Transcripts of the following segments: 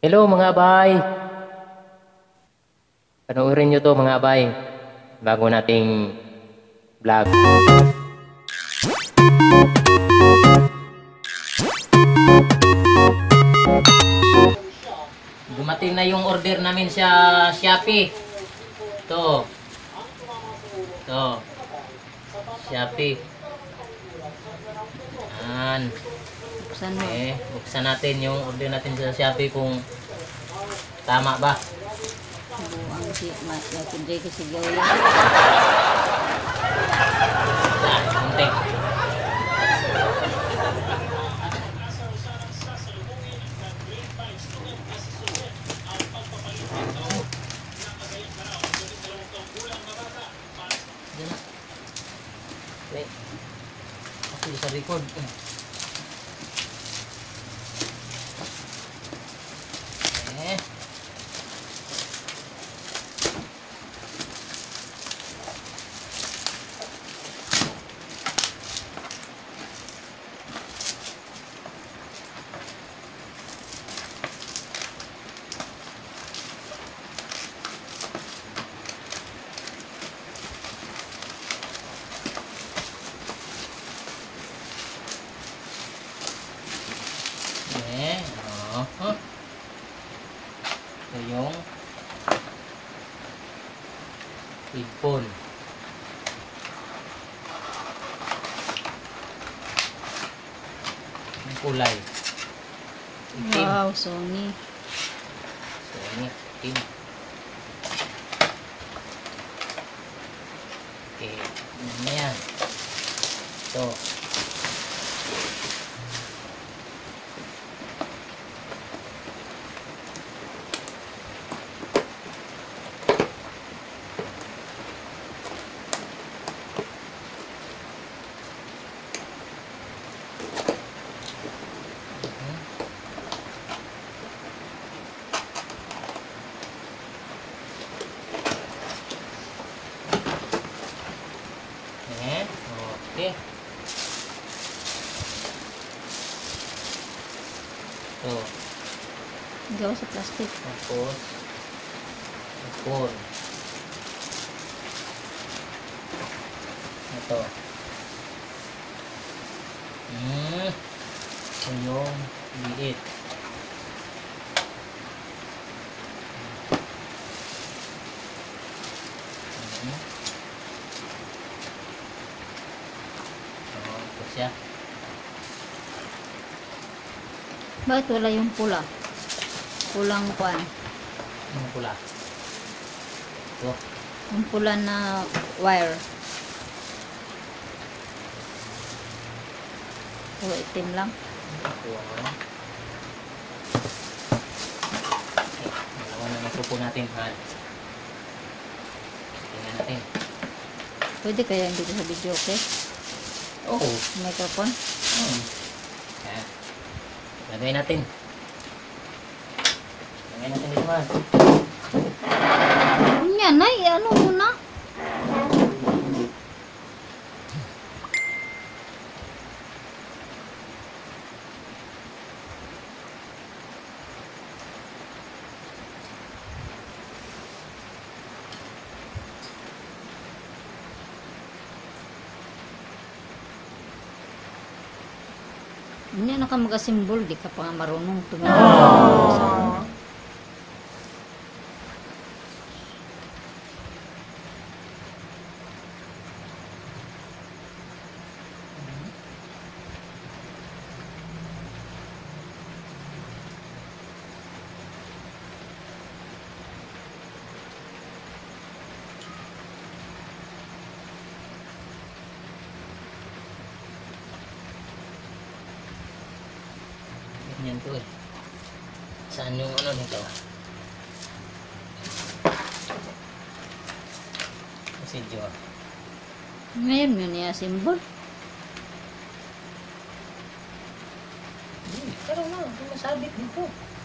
Hello mga bay! Panoorin nyo to mga bay. Bago nating vlog. Dumating na yung order namin sa Shopee. Ito. Ito. Shopee. Yan. Buksan mo. Buksan natin yung order natin sa Shopee kung tama ba. Buang si Jay kasi Joya. Kunti. Wait. Ako sa record. Ito yung headphone. Ang kulay. Itim. Wow, Sony. Sony. Itim. Okay. Ano yan? Ito. Okay. Ito. Gawa sa plastic. Tapos, phone. Ito. Ito yung liit. Ito siya. Bakit wala yung pula? Pulang kwan. Yung pula. Ito. Yung pula na wire. O itim lang. Ito. Dalawa na microphone natin. Tingnan natin. Pwede kaya dito sa video, okay? Oo. Microphone. Ayan. Lagay natin. Lagay natin dito man. Yan ay, ano muna? Hindi na ka mag-asimbol, di ka pa nga marunong tumingin. Ganyan to eh. Saan yung ano nito? Prosedyo. Ngayon yun niya simbol. Pero na, masabit dito.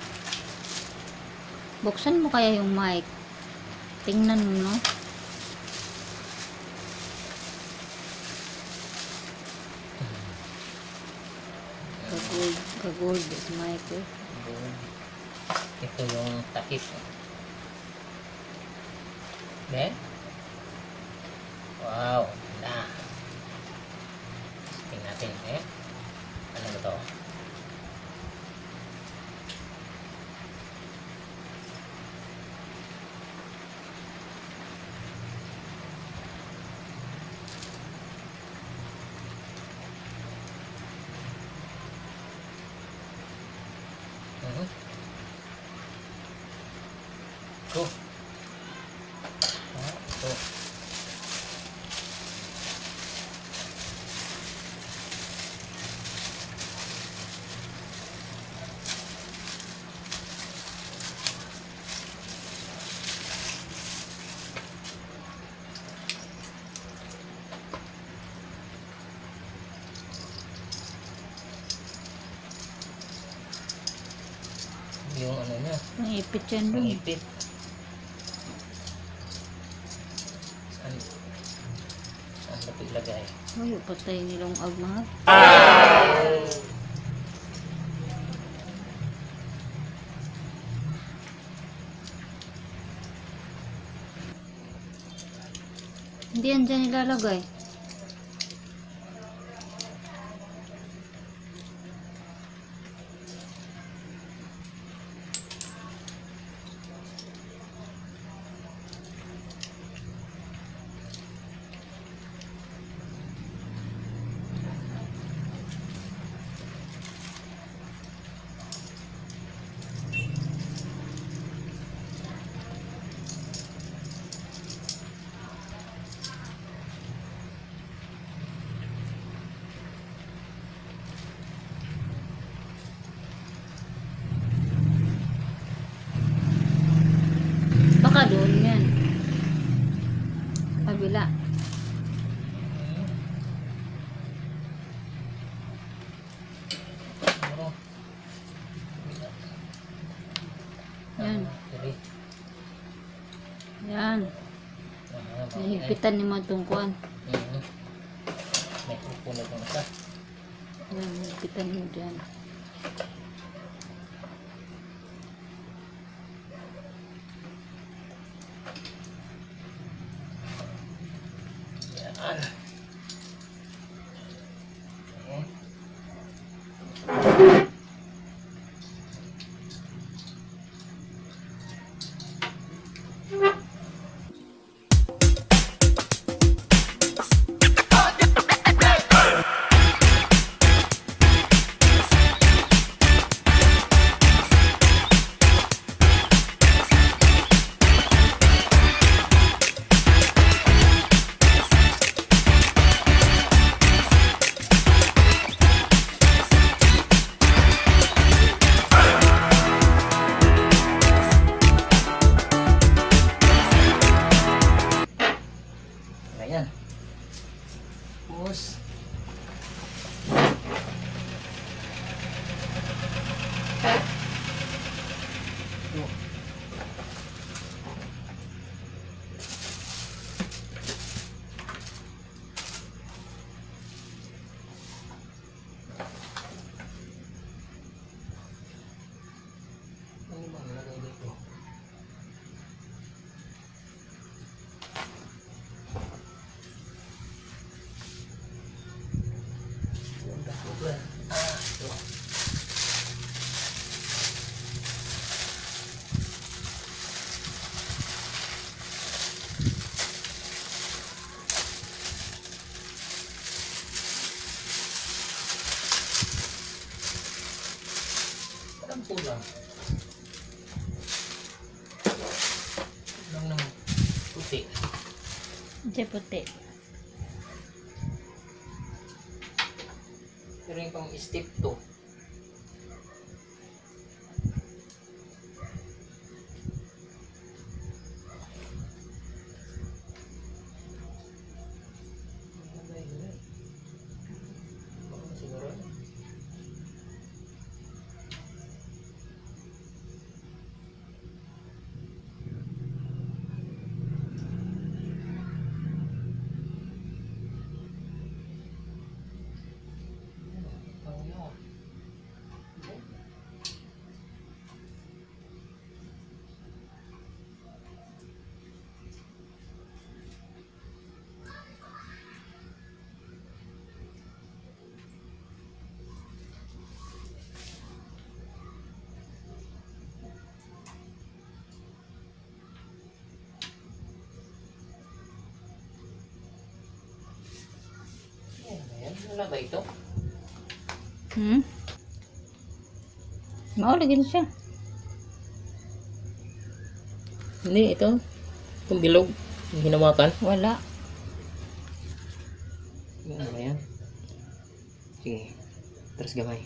Buksan mo kaya yung mic. Tingnan mo, no? Kagold is mic, eh. Ito yung takip. Ben? Wow, ganda. Tingnan natin, eh. Ano ba to? Ito. Ito. Yung ano niya, Naipit yan dun. ipit. Saan ba ito ilagay? Uy, patay nilang agmahal. Hindi yan dyan ilalagay. Baka doon yan. Kabila. Ano? Yan. Dali. Yan. Nahigpitan ni mga tungkuan. May upo na itong isa. Yan, nahigpitan mo dyan. Yan. Okay. Ayan. Tapos ito. Ano ba ang lagay dito? Parang kulang. Kulang ng puti. Hindi puti. Pero yung pang step 2. Siguro. Wala ba ito? Maulagin siya. Hindi, ito. Itong bilog. Yung hinawakan. Wala. Ano ba yan? Sige. Terus gamay.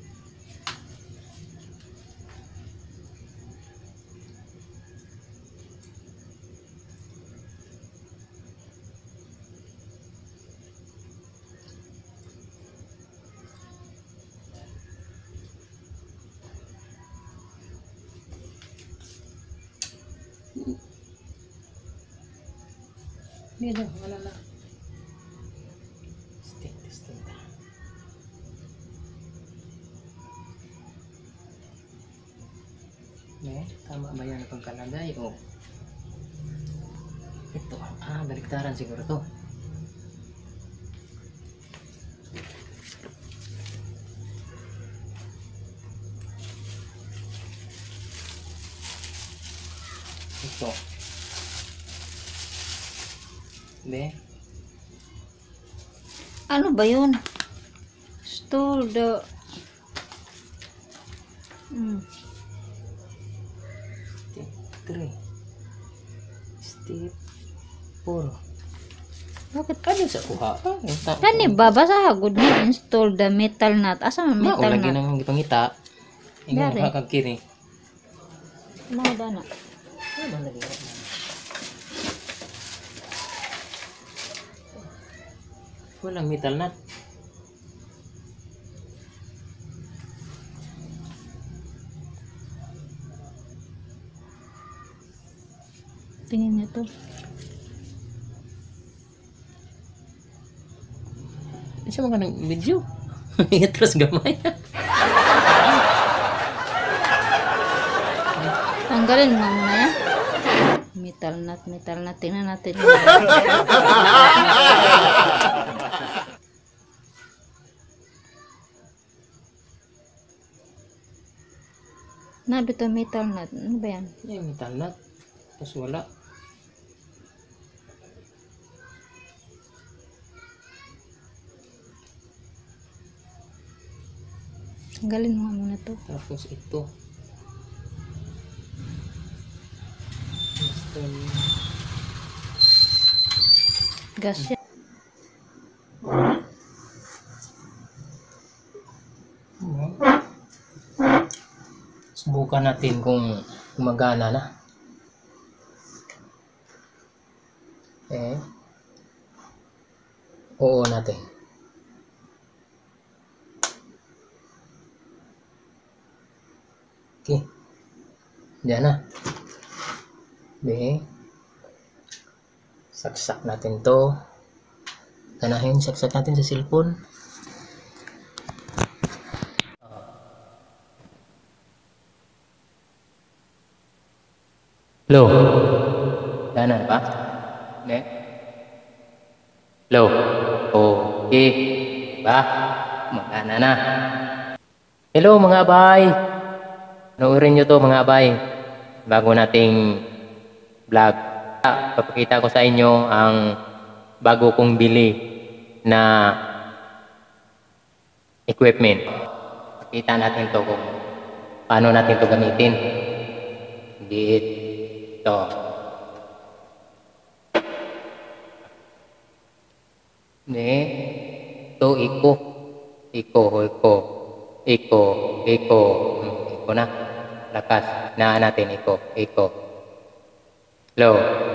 Hindi na, wala na. Testing. Tama ba yan ang pagkalagay? O ito, baliktaran siguro to. Ito. Be? Ano ba yun? Stole the... Step 3. Step 4. Bakit? Ano sa kuha? Kani ba? Basta hagod mo install the metal nut. Asa man metal Lagi nut? nang gipangita. Ingon Dari. nakakagkiri. Mga dana. Ano ba lagi? Walang metal nut. Tingin niyo to. Isa mga ng video. Terus gamay. Tanggalin mo muna yan. Metal nut. Tingnan natin. Nabi to metal nut. Ano ba yan? Metal nut. Tapos wala. Tanggalin mo muna to. Tapos ito. Gas yan. Subukan natin kung gumagana na. Oo natin. Okay. Diyan na. Saksak natin to. Ganahin, saksak natin sa cellphone. Low. Gana ba? Low. Okay. Ba? Magana na. Hello mga abay. Noorin nyo to mga abay. Bago nating vlog. Papakita ko sa inyo ang bago kong bili na equipment. Pakita natin to kung paano natin to gamitin. Dito. Ito iko na. Lakas. Naan natin iko. Low.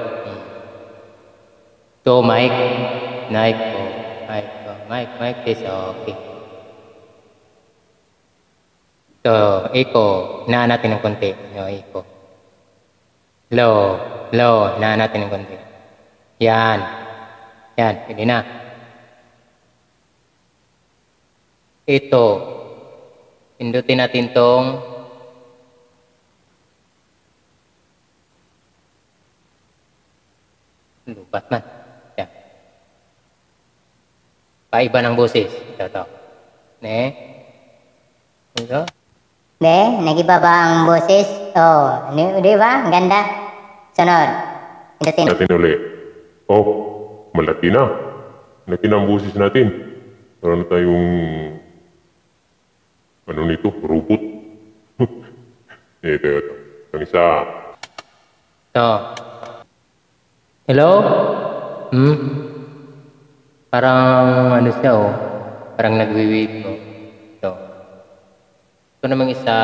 To mic is okay. So, iko. Naan natin ng konti. Iko. Low. Naan natin ng konti. Yan. Pwede na. Ito. Pindutin natin tong lupat man. Yan. Paiba ng boses. Ito. Ito. Nagiba ba ang boses? Oh, di ba? Ang ganda. Sunod. Pindutin. Natin ulit. Oh, malaki na. Malaki na ang busis natin. Meron tayong ano nito, robot. Ito. Ang isa. Ito. Hello? Parang ano siya oh. Parang nagwi-wave oh. Ito. Ito namang isa.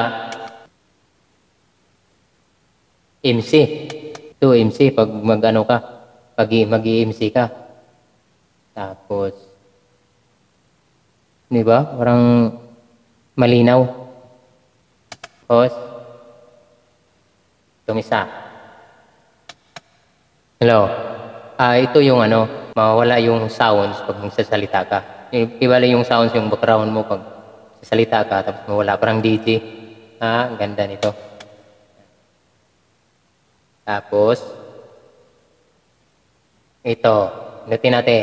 MC. Ito MC pag mag-ano ka. Pag mag-MC ka. Tapos. Di ba? Parang malinaw. Tapos. Itong isa. Hello. Ito yung ano, mawala yung sounds pag magsasalita ka. Iwala yung sounds yung background mo pag sasalita ka tapos mawala parang DJ. Ang ganda nito. Tapos ito, nutin natin.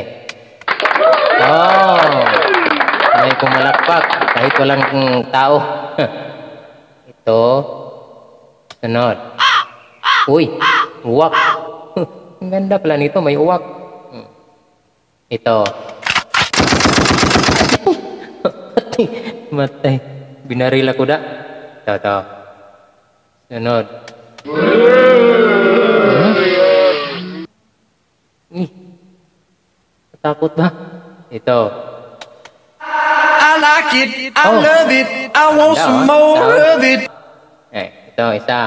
Oh! May pumalakpak kahit walang tao. Ito. Sunod. Uy! Uwak! Ang ganda pala nito, may uwak. Ito. Matay. Binaril ako da. Ito. Sunod. Takot ba? Ito. I like it, I love it, I want some more of it. Ito, isa.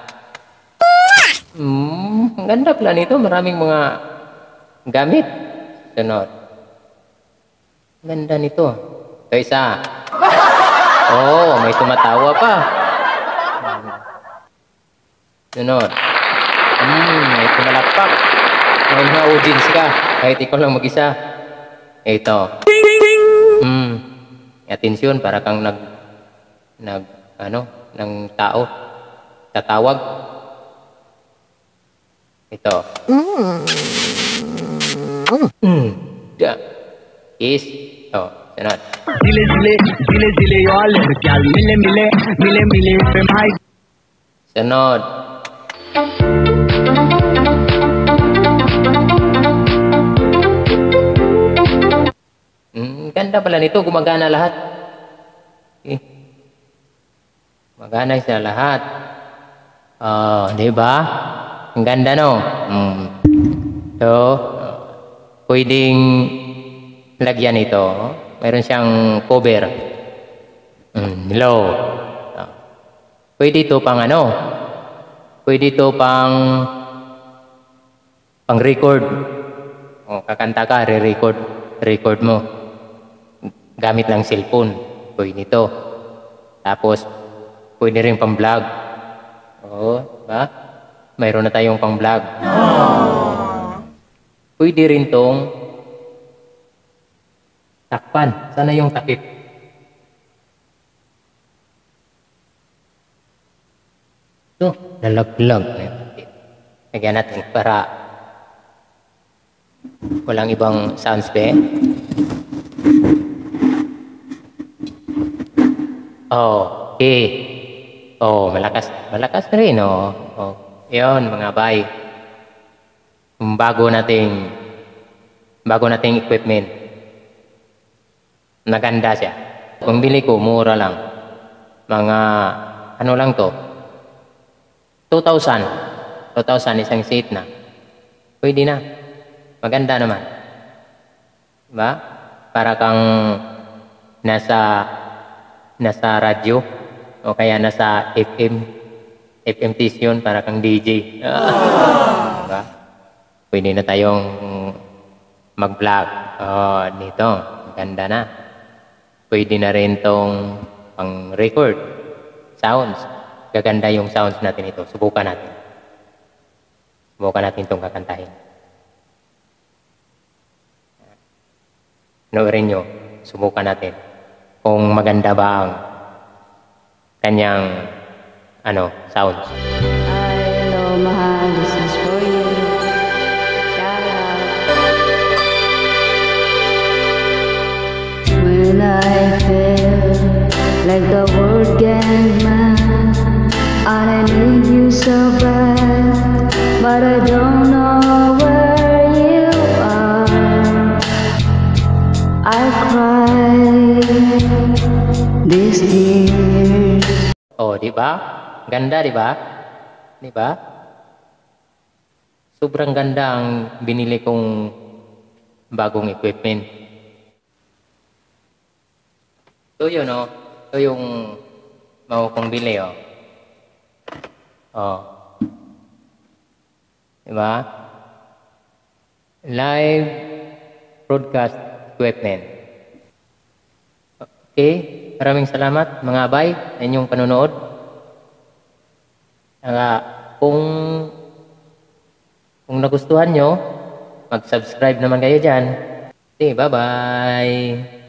Ang ganda pala nito. Maraming mga gamit. Sunod. Ang ganda nito. Ito, isa. Oh, may tumatawa pa. Sunod. May pumalakpak. May mga audience ka. Kahit ikaw lang mag-isa. Ito. Atensyon para kang ng tao. Tatawag. Ito. Kiss. Ito. Sunod. Dile, y'all, gal, mile, my. Sunod. Ganda pala nito. Gumagana lahat. Gumagana siya lahat. Di ba? Ang ganda, no? So, pwedeng lagyan ito. Mayroon siyang cover. Hello. Pwede ito pang ano? Pwede ito pang record. Kakanta ka, record mo. Gamit lang cellphone. Pwede ito. Tapos, pwede rin pang vlog. Diba? Mayroon na tayong pang vlog. Pwede rin tong takpan. Sana yung takip. Ito, lalaglag. Lagyan natin para walang ibang sounds ba eh. Okay. Malakas rin, Yun, mga bay. Bago nating equipment. Naganda siya. Kung bili ko, mura lang. Mga, ano lang to? 2,000. 2,000 isang seat na. Pwede na. Maganda naman. Diba? Para kang nasa radyo o kaya nasa FM station para kang DJ. Diba? Pwede na tayong mag-vlog. Dito. Ganda na. Pwede na rin tong pang-record. Sounds. Gaganda yung sounds natin ito. Subukan natin. Subukan natin itong kakantahin. Noorin nyo. Subukan natin. Kung maganda ba ang kanyang sounds. Hello, mahal. This is for you. Shout out. When I feel like the world can mad, and I need you so bad, but I don't know where you are. I cry tears. Oh, di ba? Ganda, di ba? Di ba? Sobrang ganda ang binili kong bagong equipment. Ito yun, oh. Ito yung mau kong bili, oh. Oh. Di ba? Live broadcast equipment. Okay, maraming salamat mga abay sa inyong panonood. Kung nagustuhan nyo, mag-subscribe naman kayo dyan. Okay, bye-bye!